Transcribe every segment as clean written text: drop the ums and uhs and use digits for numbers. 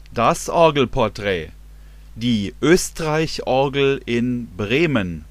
Das Orgelporträt. Die Österreich-Orgel in Bremen.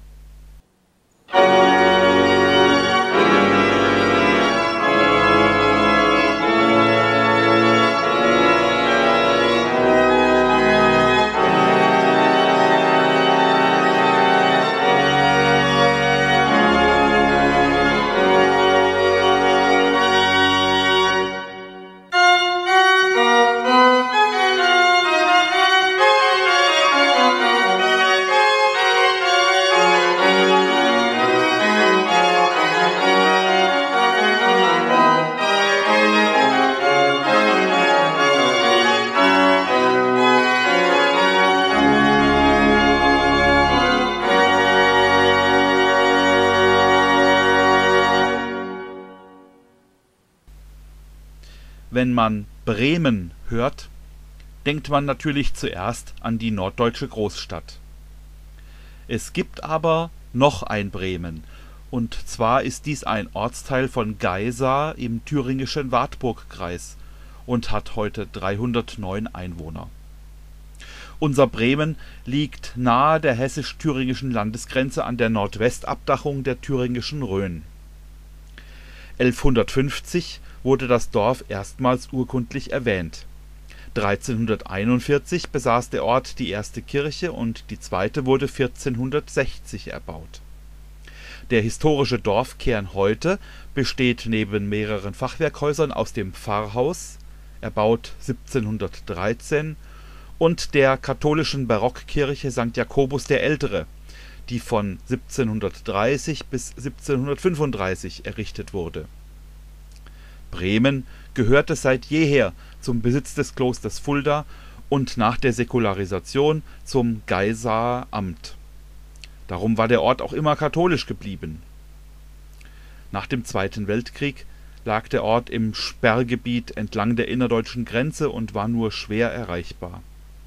Wenn man Bremen hört, denkt man natürlich zuerst an die norddeutsche Großstadt. Es gibt aber noch ein Bremen, und zwar ist dies ein Ortsteil von Geisa im thüringischen Wartburgkreis und hat heute 309 Einwohner. Unser Bremen liegt nahe der hessisch-thüringischen Landesgrenze an der Nordwestabdachung der thüringischen Rhön. 1150 wurde das Dorf erstmals urkundlich erwähnt. 1341 besaß der Ort die erste Kirche und die zweite wurde 1460 erbaut. Der historische Dorfkern heute besteht neben mehreren Fachwerkhäusern aus dem Pfarrhaus, erbaut 1713, und der katholischen Barockkirche St. Jakobus der Ältere, die von 1730 bis 1735 errichtet wurde. Bremen gehörte seit jeher zum Besitz des Klosters Fulda und nach der Säkularisation zum Geisaer Amt. Darum war der Ort auch immer katholisch geblieben. Nach dem Zweiten Weltkrieg lag der Ort im Sperrgebiet entlang der innerdeutschen Grenze und war nur schwer erreichbar.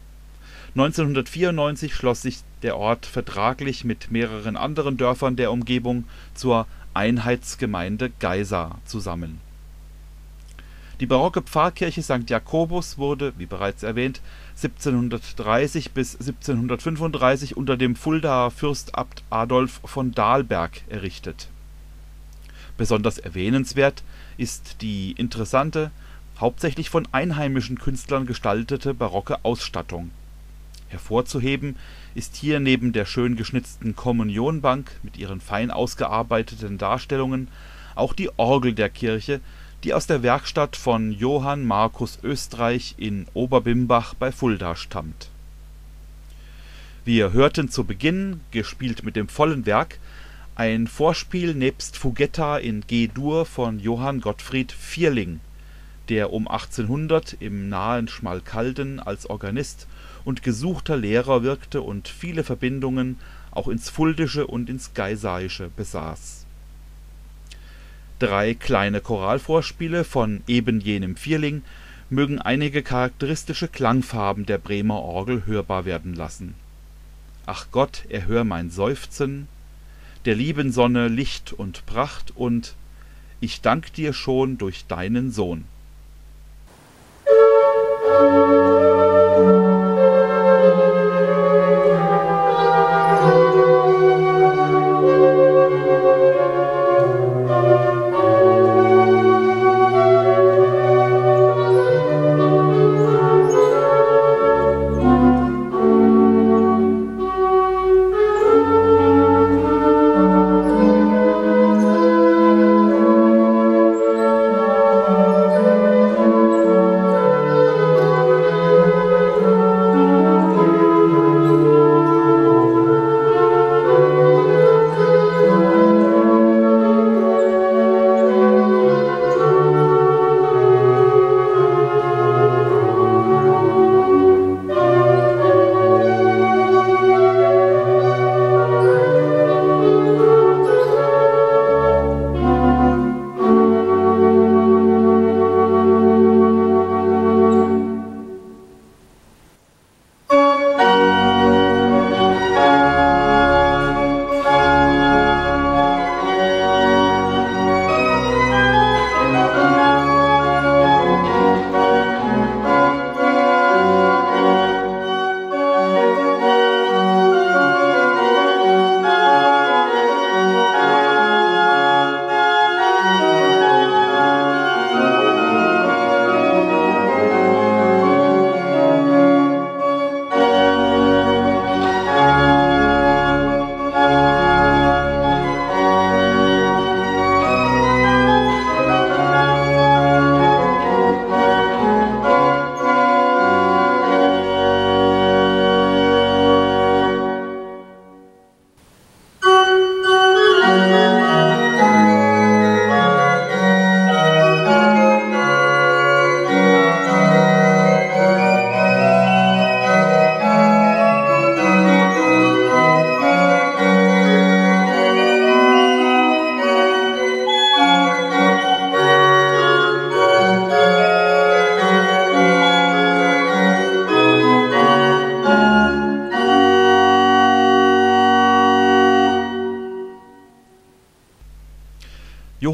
1994 schloss sich der Ort vertraglich mit mehreren anderen Dörfern der Umgebung zur Einheitsgemeinde Geisa zusammen. Die barocke Pfarrkirche St. Jakobus wurde, wie bereits erwähnt, 1730 bis 1735 unter dem Fuldaer Fürstabt Adolf von Dalberg errichtet. Besonders erwähnenswert ist die interessante, hauptsächlich von einheimischen Künstlern gestaltete barocke Ausstattung. Hervorzuheben ist hier neben der schön geschnitzten Kommunionbank mit ihren fein ausgearbeiteten Darstellungen auch die Orgel der Kirche, die aus der Werkstatt von Johann Markus Oestreich in Oberbimbach bei Fulda stammt. Wir hörten zu Beginn, gespielt mit dem vollen Werk, ein Vorspiel nebst Fugetta in G-Dur von Johann Gottfried Vierling, der um 1800 im nahen Schmalkalden als Organist und gesuchter Lehrer wirkte und viele Verbindungen auch ins Fuldische und ins Geisaische besaß. 3 kleine Choralvorspiele von eben jenem Vierling mögen einige charakteristische Klangfarben der Bremer Orgel hörbar werden lassen. Ach Gott, erhör mein Seufzen, der lieben Sonne Licht und Pracht und ich dank dir schon durch deinen Sohn.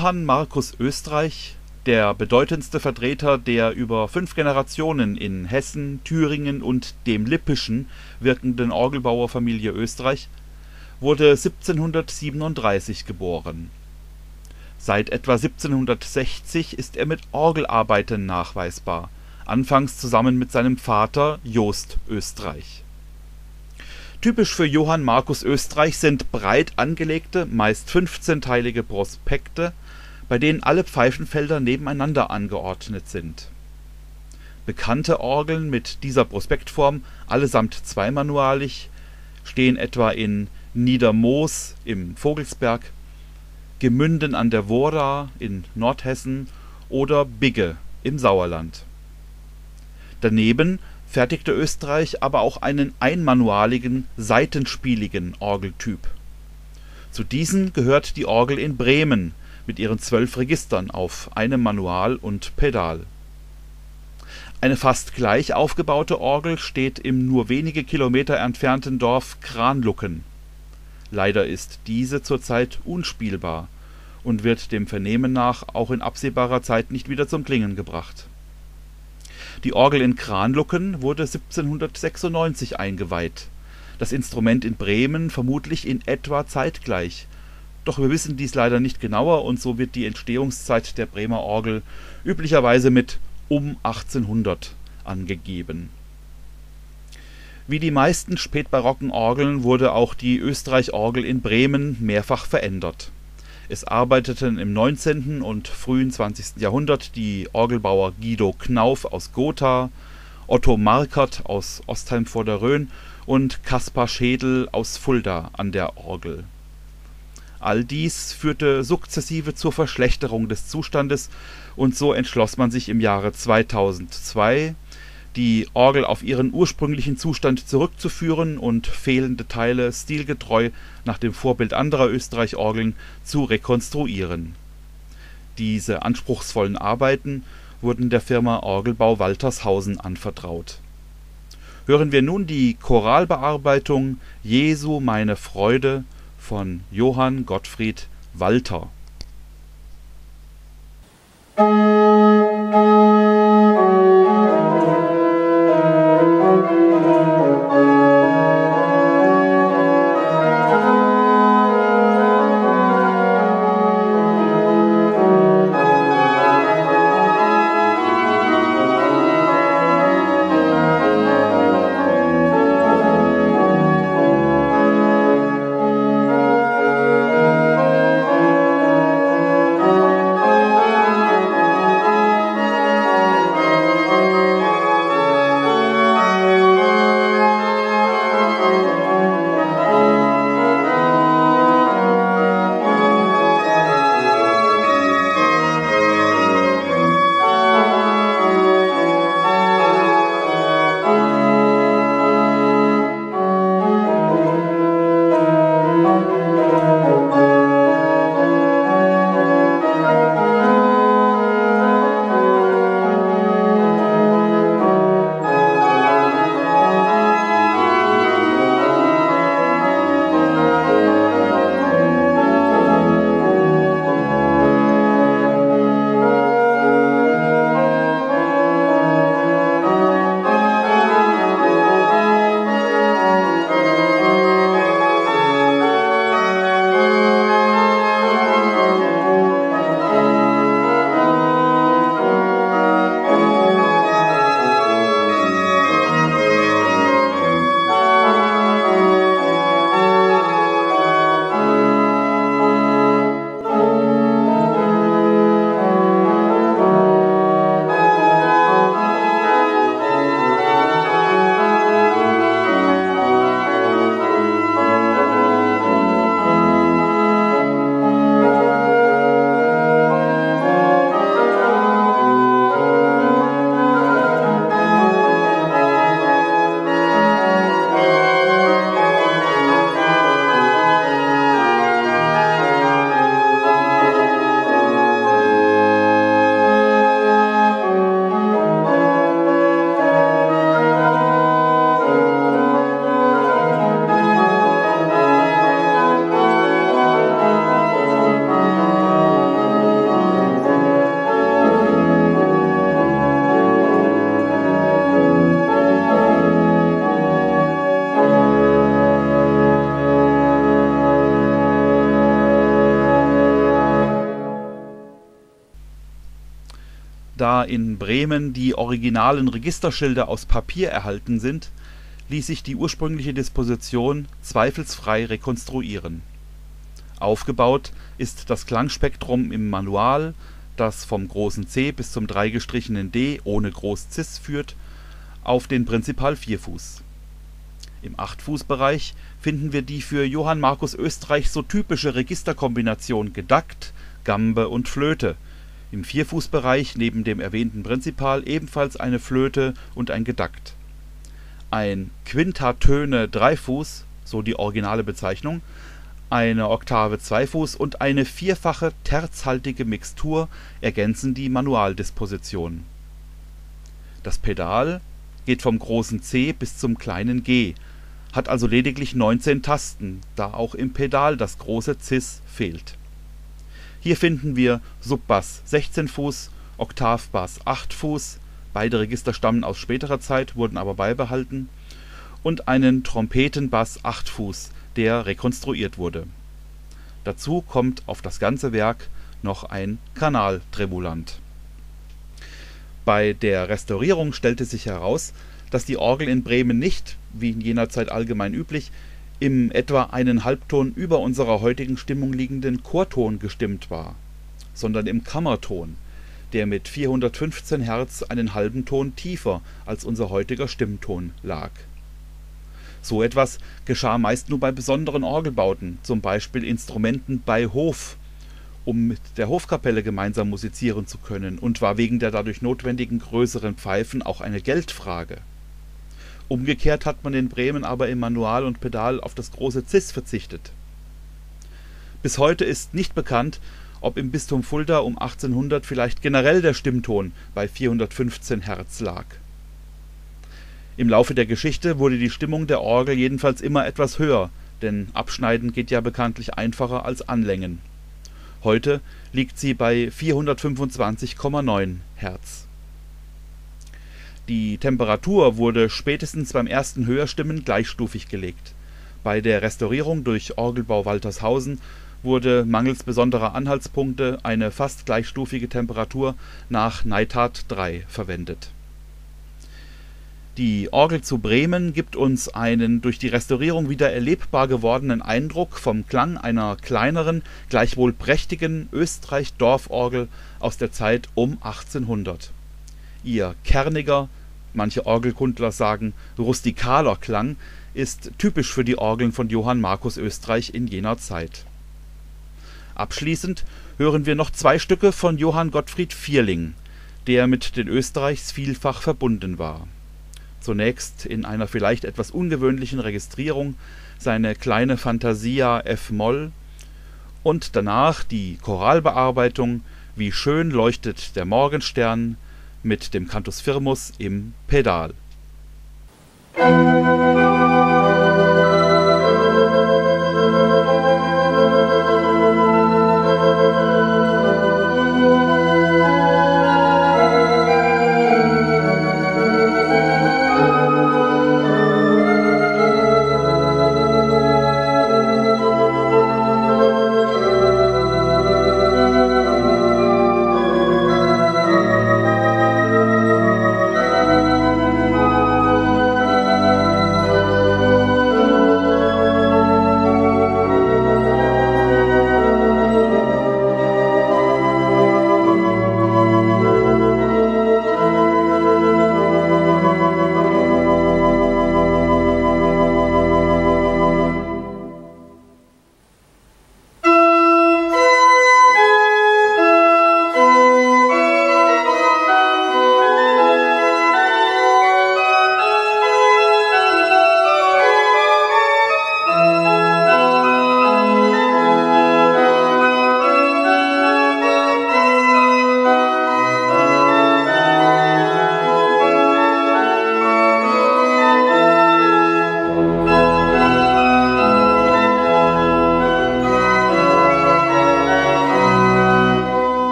Johann Marcus Oestreich, der bedeutendste Vertreter der über 5 Generationen in Hessen, Thüringen und dem Lippischen wirkenden Orgelbauerfamilie Oestreich, wurde 1737 geboren. Seit etwa 1760 ist er mit Orgelarbeiten nachweisbar, anfangs zusammen mit seinem Vater Jost Oestreich. Typisch für Johann Marcus Oestreich sind breit angelegte, meist 15-teilige Prospekte, bei denen alle Pfeifenfelder nebeneinander angeordnet sind. Bekannte Orgeln mit dieser Prospektform, allesamt zweimanualig, stehen etwa in Niedermoos im Vogelsberg, Gemünden an der Wora in Nordhessen oder Bigge im Sauerland. Daneben fertigte Oestreich aber auch einen einmanualigen, saitenspieligen Orgeltyp. Zu diesen gehört die Orgel in Bremen mit ihren 12 Registern auf einem Manual und Pedal. Eine fast gleich aufgebaute Orgel steht im nur wenige Kilometer entfernten Dorf Cranlucken. Leider ist diese zurzeit unspielbar und wird dem Vernehmen nach auch in absehbarer Zeit nicht wieder zum Klingen gebracht. Die Orgel in Cranlucken wurde 1796 eingeweiht, das Instrument in Bremen vermutlich in etwa zeitgleich, doch wir wissen dies leider nicht genauer und so wird die Entstehungszeit der Bremer Orgel üblicherweise mit um 1800 angegeben. Wie die meisten spätbarocken Orgeln wurde auch die Oestreich-Orgel in Bremen mehrfach verändert. Es arbeiteten im 19. und frühen 20. Jahrhundert die Orgelbauer Guido Knauf aus Gotha, Otto Markert aus Ostheim vor der Rhön und Kaspar Schädel aus Fulda an der Orgel. All dies führte sukzessive zur Verschlechterung des Zustandes und so entschloss man sich im Jahre 2002, die Orgel auf ihren ursprünglichen Zustand zurückzuführen und fehlende Teile stilgetreu nach dem Vorbild anderer Oestreich-Orgeln zu rekonstruieren. Diese anspruchsvollen Arbeiten wurden der Firma Orgelbau Waltershausen anvertraut. Hören wir nun die Choralbearbeitung Jesu meine Freude von Johann Gottfried Walter. Da in Bremen die originalen Registerschilder aus Papier erhalten sind, ließ sich die ursprüngliche Disposition zweifelsfrei rekonstruieren. Aufgebaut ist das Klangspektrum im Manual, das vom großen C bis zum dreigestrichenen D ohne Groß-Cis führt, auf den Prinzipal-Vierfuß. Im Achtfußbereich finden wir die für Johann Markus Oesterreich so typische Registerkombination Gedakt, Gambe und Flöte, im Vierfußbereich neben dem erwähnten Prinzipal ebenfalls eine Flöte und ein Gedakt. Ein Quintatöne-Dreifuß, so die originale Bezeichnung, eine Oktave Zweifuß und eine vierfache terzhaltige Mixtur ergänzen die Manualdisposition. Das Pedal geht vom großen C bis zum kleinen G, hat also lediglich 19 Tasten, da auch im Pedal das große Cis fehlt. Hier finden wir Subbass 16 Fuß, Oktavbass 8 Fuß, beide Register stammen aus späterer Zeit, wurden aber beibehalten, und einen Trompetenbass 8 Fuß, der rekonstruiert wurde. Dazu kommt auf das ganze Werk noch ein Kanaltremulant. Bei der Restaurierung stellte sich heraus, dass die Orgel in Bremen nicht, wie in jener Zeit allgemein üblich, im etwa einen Halbton über unserer heutigen Stimmung liegenden Chorton gestimmt war, sondern im Kammerton, der mit 415 Hertz einen halben Ton tiefer als unser heutiger Stimmton lag. So etwas geschah meist nur bei besonderen Orgelbauten, zum Beispiel Instrumenten bei Hof, um mit der Hofkapelle gemeinsam musizieren zu können, und war wegen der dadurch notwendigen größeren Pfeifen auch eine Geldfrage. Umgekehrt hat man in Bremen aber im Manual und Pedal auf das große Cis verzichtet. Bis heute ist nicht bekannt, ob im Bistum Fulda um 1800 vielleicht generell der Stimmton bei 415 Hertz lag. Im Laufe der Geschichte wurde die Stimmung der Orgel jedenfalls immer etwas höher, denn Abschneiden geht ja bekanntlich einfacher als Anlängen. Heute liegt sie bei 425,9 Hertz. Die Temperatur wurde spätestens beim ersten Höherstimmen gleichstufig gelegt. Bei der Restaurierung durch Orgelbau Waltershausen wurde mangels besonderer Anhaltspunkte eine fast gleichstufige Temperatur nach Neidhardt 3 verwendet. Die Orgel zu Bremen gibt uns einen durch die Restaurierung wieder erlebbar gewordenen Eindruck vom Klang einer kleineren, gleichwohl prächtigen Österreich-Dorforgel aus der Zeit um 1800. Ihr kerniger, manche Orgelkundler sagen rustikaler Klang ist typisch für die Orgeln von Johann Markus Oesterreich in jener Zeit. Abschließend hören wir noch zwei Stücke von Johann Gottfried Vierling, der mit den Oesterreichs vielfach verbunden war. Zunächst in einer vielleicht etwas ungewöhnlichen Registrierung seine kleine Fantasia f-Moll und danach die Choralbearbeitung Wie schön leuchtet der Morgenstern mit dem Cantus firmus im Pedal.